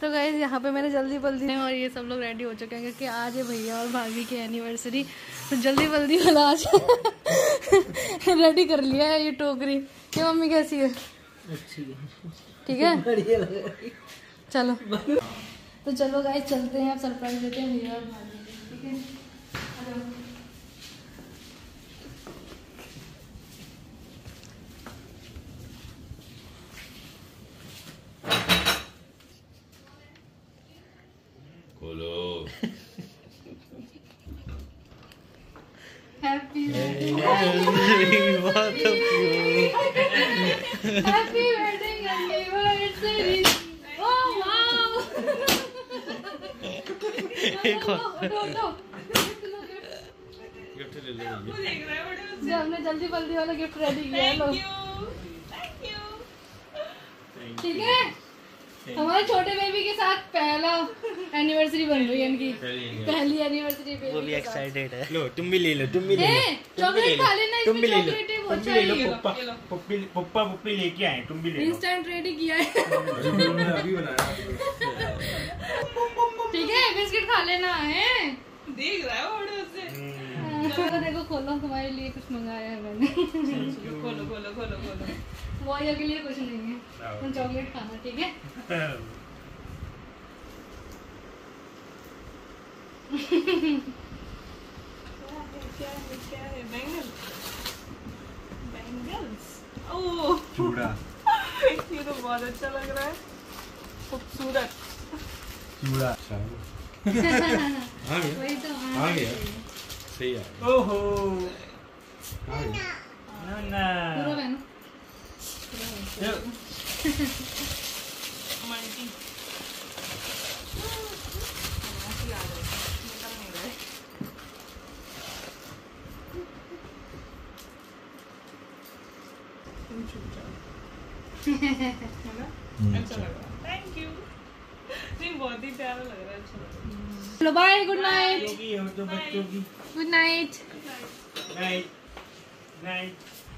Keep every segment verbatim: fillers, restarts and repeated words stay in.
तो गाइस यहाँ पे मैंने जल्दी जल्दी और ये सब लोग रेडी हो चुके हैं क्योंकि आज है भैया और भाभी की एनिवर्सरी। तो जल्दी जल्दी वाला आज रेडी कर लिया है ये टोकरी। क्या मम्मी कैसी है? ठीक है चलो। तो चलो गाइस चलते हैं, आप सरप्राइज देते हैं भैया और भाभी। ठीक है खोलो। Happy happy wedding anniversary. Oh wow gift ले लो। हमने जल्दी जल्दी वाला गिफ्ट रेडी किया है। लो ठीक है, हमारे छोटे बेबी के साथ पहला एनिवर्सरी बन रही है इनकी, पहली एनिवर्सरी पे। वो भी एक्साइटेड है। लो तुम भी ले लो, तुम भी ले लो, चॉकलेट खा लेना, तुम भी ले लो, चॉकलेट है वो तुम भी ले लो। पप्पा पप्पी पप्पा पप्पी लेके आए, तुम भी ले लो। इंस्टेंट रेडी किया है अभी बनाया। ठीक है, बिस्किट खा लेना है। देख रहा है वो से। देखो देखो खोलो, तुम्हारे लिए कुछ मंगाया है मैंने। खोलो खोलो खोलो खोलो। वो ये के लिए कुछ नहीं है, तुम चॉकलेट खाना। ठीक है क्या है क्या है? Bangle bangles. ओह चूड़ा। ये तो बहुत अच्छा लग रहा है, खूबसूरत चूड़ा। वही तो आ गया। सही है। ओहो आ गया। ना ना पूरा बहनो। मल्टी अच्छा लग रहा है। Thank you. नहीं बहुत ही प्यारा लग रहा है, अच्छा लग रहा है। चलो बाय, गुड नाइट। योगी हो तो बच्चों की good night night night.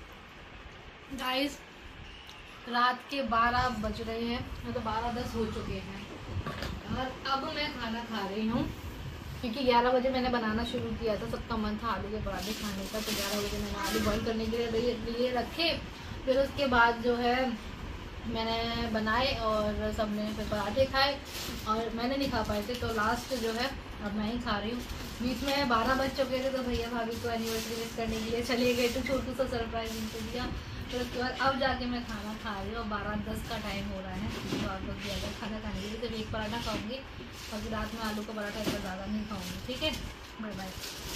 Guys रात के बारह बज रहे हैं, मतलब बारह दस हो चुके हैं और अब मैं खाना खा रही हूँ क्योंकि ग्यारह बजे मैंने बनाना शुरू किया था। सबका मन था आलू के पराठे खाने का, तो ग्यारह बजे मैंने आलू बॉईल करने के लिए लिए रखे। फिर उसके बाद जो है मैंने बनाए और सबने फिर पराठे खाए और मैंने नहीं खा पाए थे, तो लास्ट जो है अब मैं ही खा रही हूँ। बीच में बारह बज चुके थे तो भैया भाभी को एनिवर्सरी विश करने के लिए चले गए, तो छोटू सा सरप्राइज इनको दिया। फिर उसके बाद अब जाके मैं खाना खा रही हूँ और बारह दस का टाइम हो रहा है। तो आप लोग भी अगर खाना खाने के लिए सिर्फ एक पराठा खाऊंगी, अभी रात में आलू का पराठा इतना ज़्यादा नहीं खाऊंगी। ठीक है, bye bye.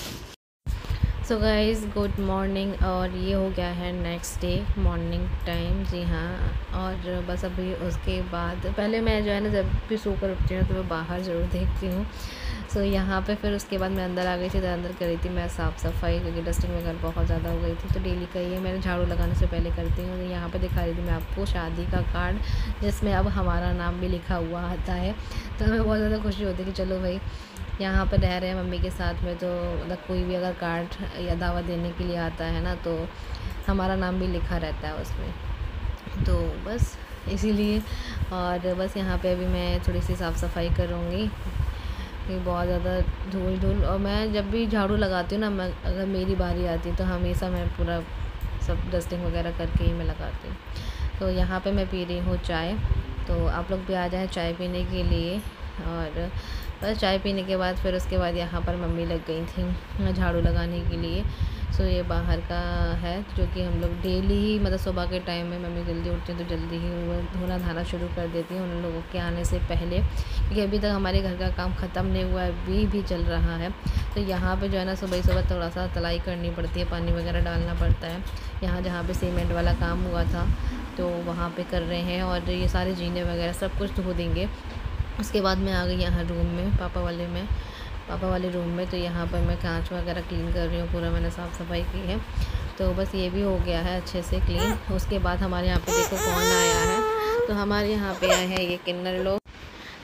So guys good morning, और ये हो गया है नेक्स्ट डे मॉर्निंग टाइम। जी हाँ, और बस अभी उसके बाद पहले मैं जो है ना जब भी सोकर उठती हूँ तो मैं बाहर ज़रूर देखती हूँ। सो so, यहाँ पे फिर उसके बाद मैं अंदर आ गई थी, तो अंदर कर रही थी मैं साफ़ सफाई क्योंकि डस्टिंग वगैरह बहुत ज़्यादा हो गई थी। तो डेली का ये मैंने झाड़ू लगाने से पहले करती हूँ। तो यहाँ पे दिखा रही थी मैं आपको शादी का कार्ड जिसमें अब हमारा नाम भी लिखा हुआ आता है। तो हमें बहुत ज़्यादा खुशी होती है कि चलो भाई यहाँ पर रह रहे हैं मम्मी के साथ में, तो मतलब कोई भी अगर कार्ड या दावा देने के लिए आता है ना तो हमारा नाम भी लिखा रहता है उसमें। तो बस इसीलिए, और बस यहाँ पे अभी मैं थोड़ी सी साफ़ सफाई करूँगी कि बहुत ज़्यादा धूल धूल। और मैं जब भी झाड़ू लगाती हूँ ना, मैं अगर मेरी बारी आती है तो हमेशा मैं पूरा सब डस्टिंग वगैरह करके ही मैं लगाती हूँ। तो यहाँ पे मैं पी रही हूँ चाय, तो आप लोग भी आ जाएँ चाय पीने के लिए। और बस चाय पीने के बाद फिर उसके बाद यहाँ पर मम्मी लग गई थी झाड़ू लगाने के लिए। सो ये बाहर का है जो कि हम लोग डेली ही, मतलब सुबह के टाइम में मम्मी जल्दी उठती हैं तो जल्दी ही वो धोना धाना शुरू कर देती हैं उन लोगों के आने से पहले, क्योंकि अभी तक हमारे घर का काम ख़त्म नहीं हुआ है, अभी भी चल रहा है। तो यहाँ पे जो है ना सुबह सुबह थोड़ा सा तलाई करनी पड़ती है, पानी वगैरह डालना पड़ता है। यहाँ जहाँ पे सीमेंट वाला काम हुआ था तो वहाँ पे कर रहे हैं, और ये सारे जीने वगैरह सब कुछ धो देंगे। उसके बाद मैं आ गई यहाँ रूम में, पापा वाले में पापा वाले रूम में। तो यहाँ पर मैं कांच वगैरह क्लीन कर रही हूँ, पूरा मैंने साफ़ सफाई की है। तो बस ये भी हो गया है अच्छे से क्लीन। उसके बाद हमारे यहाँ पे देखो कौन आया है, तो हमारे यहाँ पे आए हैं ये किन्नर लोग।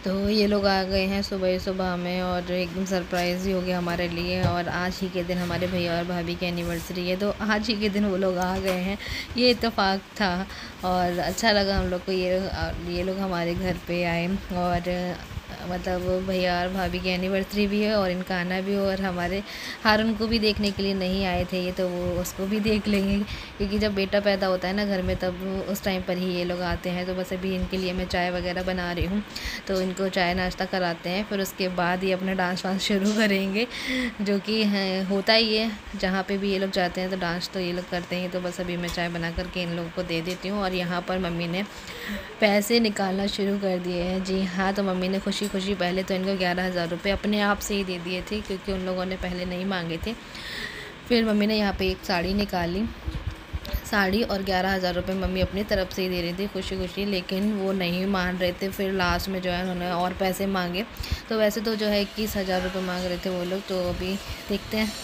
तो ये लोग आ गए हैं सुबह सुबह में और एकदम सरप्राइज़ ही हो गया हमारे लिए। और आज ही के दिन हमारे भैया और भाभी की एनिवर्सरी है, तो आज ही के दिन वो लोग आ गए हैं। ये इत्तेफाक था और अच्छा लगा हम लोग को। ये ये लोग हमारे घर पे आए और मतलब भैया और भाभी की एनिवर्सरी भी है और इनका आना भी हो। और हमारे हारून को भी देखने के लिए नहीं आए थे ये, तो वो उसको भी देख लेंगे, क्योंकि जब बेटा पैदा होता है ना घर में तब उस टाइम पर ही ये लोग आते हैं। तो बस अभी इनके लिए मैं चाय वगैरह बना रही हूँ, तो इनको चाय नाश्ता कराते हैं, फिर उसके बाद ये अपना डांस वांस शुरू करेंगे, जो कि होता ही है जहाँ पे भी ये लोग जाते हैं तो डांस तो ये लोग करते हैं। तो बस अभी मैं चाय बना करके इन लोगों को दे देती हूँ। और यहाँ पर मम्मी ने पैसे निकालना शुरू कर दिए हैं। जी हाँ, तो मम्मी ने खुशी खुशी पहले तो इनको ग्यारह हज़ार रुपये अपने आप से ही दे दिए थे, क्योंकि उन लोगों ने पहले नहीं मांगे थे। फिर मम्मी ने यहाँ पे एक साड़ी निकाली, साड़ी और ग्यारह हज़ार रुपये मम्मी अपनी तरफ से ही दे रही थी खुशी खुशी, लेकिन वो नहीं मान रहे थे। फिर लास्ट में जो है उन्होंने और पैसे मांगे। तो वैसे तो जो है इक्कीस हज़ार रुपये मांग रहे थे वो लोग। तो अभी देखते हैं।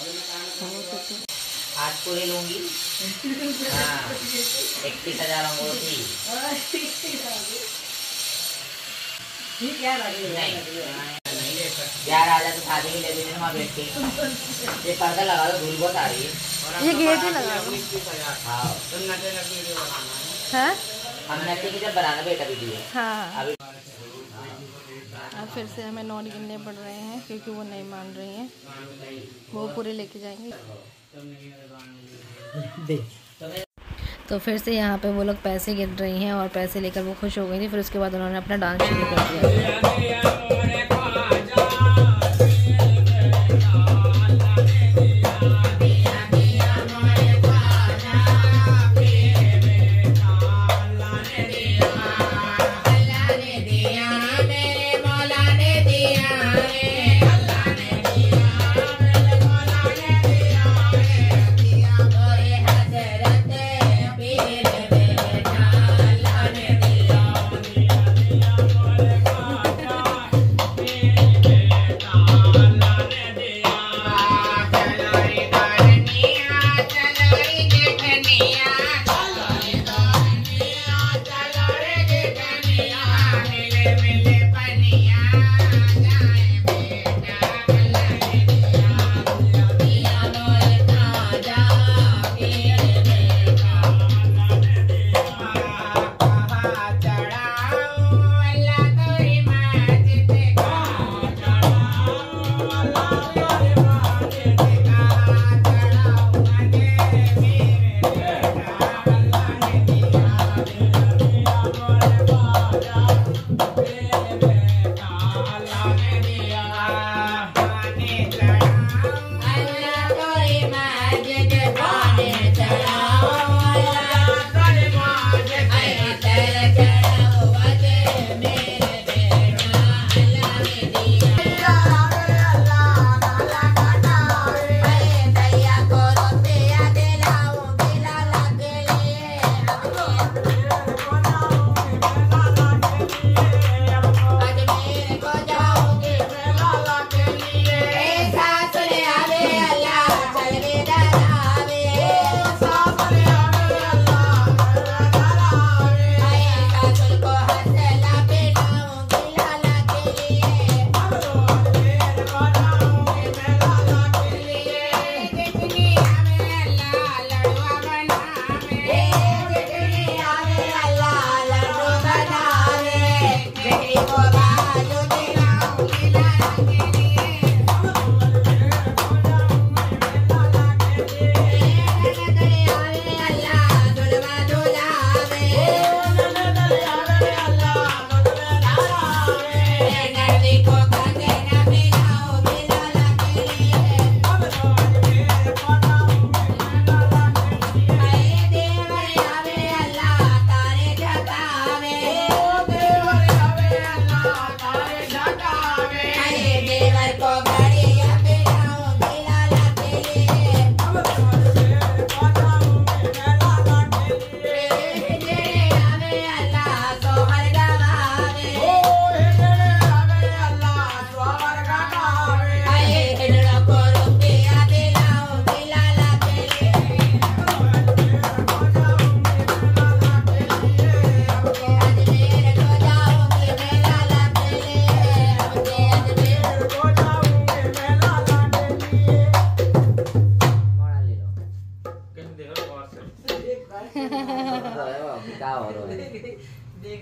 आज पूरे लूँगी। हाँ, इक्कीस हज़ार अंगूठी। ग्यारह हज़ार तो शादी में ले लेने वहाँ बैठ के। ये पर्दा लगा दो, धूल बहुत आ रही है। ये गेट ही लगा दो। हाँ, हमने की जब बनाना बेटा वीडियो। हाँ। अभी अब फिर से हमें नोट गिनने पड़ रहे हैं, क्योंकि वो नहीं मान रही हैं। वो पूरे लेके जाएंगे। तो फिर से यहाँ पे वो लोग पैसे गिन रही हैं और पैसे लेकर वो खुश हो गई थी। फिर उसके बाद उन्होंने अपना डांस शुरू कर दिया।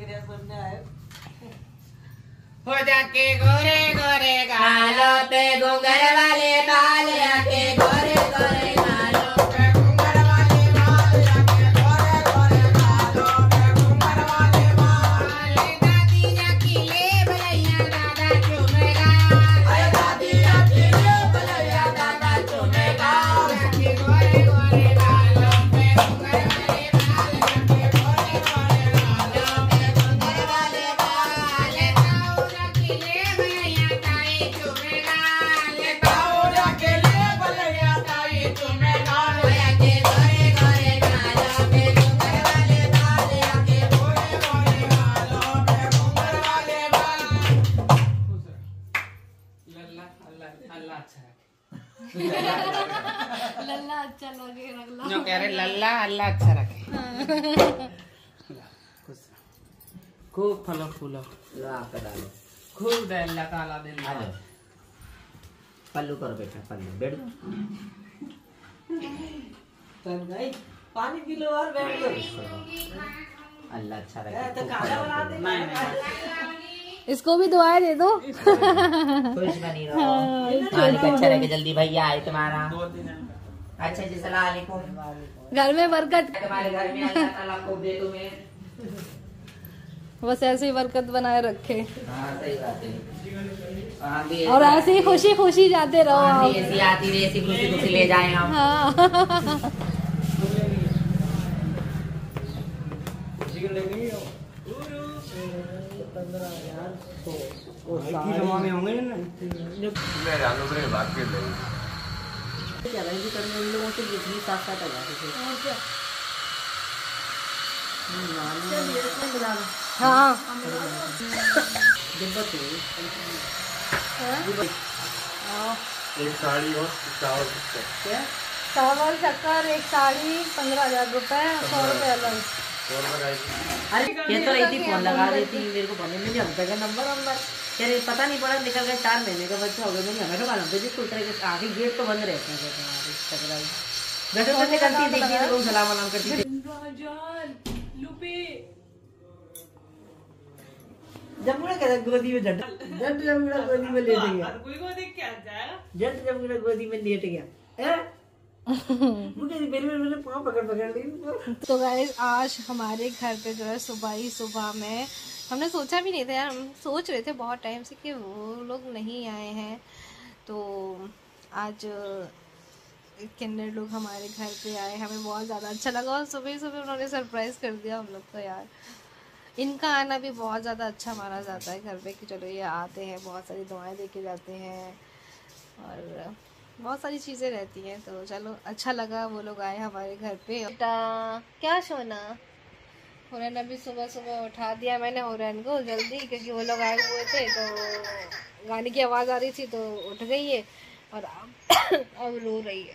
हो जाके गोरे गोरे गालो पे घूंघर वाले बाल आके गोरे गोरे गालो पे घूंघर वाले बाल आके गोरे गोरे गालो पे घूंघर वाले बाल दादी अकेले भलैया दादा चुमेगा अरे दादी अकेले भलैया दादा चुमेगा आके गोरे गोरे गालो पे घूंघर वाले बाल आके गोरे गोरे गालो पे घूंघर वाले बाल लल्ला अच्छा लगे रगला जो कह रहे लल्ला अल्लाह अच्छा रखे खूब फलो फूलो डालो खूब डल्ला काला दिन पल्लू करो बेटा पल्लू बैठ पानी पी लो और बैठ लो। अल्लाह अच्छा रखे तो खाना बना दे। इसको भी दुआएं दे दो। खुश बनी रहो मालिक अच्छा रखे जल्दी भैया आए तुम्हारा अच्छा जी सलाम अलैकुम घर में बरकत तुम्हारे घर में अल्लाह ताला खूब दे तुम्हें बस ऐसे ही बरकत बनाए रखे हाँ सही बात है हम भी और ऐसे ही खुशी खुशी जाते रहो हम भी आप। ऐसी आती रही ऐसी खुशी खुशी ले जाए हम हाँ में होंगे ना इन लोगों से जितनी साथ साथ आ जाती हाँ एक साड़ी और चावल क्या चावल शक्कर एक साड़ी पंद्रह हजार रुपए सौ रुपए अलग अरे ये तो रही थी फोन लगा रही थी मेरे को पता नहीं हम तक नंबर नंबर यार ये पता नहीं पड़ा निकल गया चार महीने का बच्चा हो गया मैंने हमें तो मालूम था जी कोई तरह के आगे गेट तो बंद रहते हैं वैसे तो निकलती देखिए तो सलाम वलाम करती थी जमुना कहता गोदी में झट झट जमुना गोदी में लेट गया कोई को देख के आ जाएगा झट जमुना गोदी में लेट गया मुझे मेरे मेरे पाँव पकड़ पकड़ ली तो गाइस आज हमारे घर पे जो है सुबह ही सुबह में हमने सोचा भी नहीं था यार हम सोच रहे थे बहुत टाइम से कि वो लोग नहीं आए हैं तो आज किन्नर लोग हमारे घर पे आए हमें बहुत ज़्यादा अच्छा लगा और सुबह ही सुबह उन्होंने सरप्राइज़ कर दिया हम लोग को यार इनका आना भी बहुत ज़्यादा अच्छा माना जाता है घर पे कि चलो ये आते हैं बहुत सारी दुआएं दे के जाते हैं और बहुत सारी चीज़ें रहती हैं तो चलो अच्छा लगा वो लोग आए हमारे घर पे बेटा क्या सोना हुरैन अभी सुबह सुबह उठा दिया मैंने हुरैन को जल्दी क्योंकि वो लोग आए हुए थे तो गाने की आवाज़ आ रही थी तो उठ गई है और अब अब रो रही है।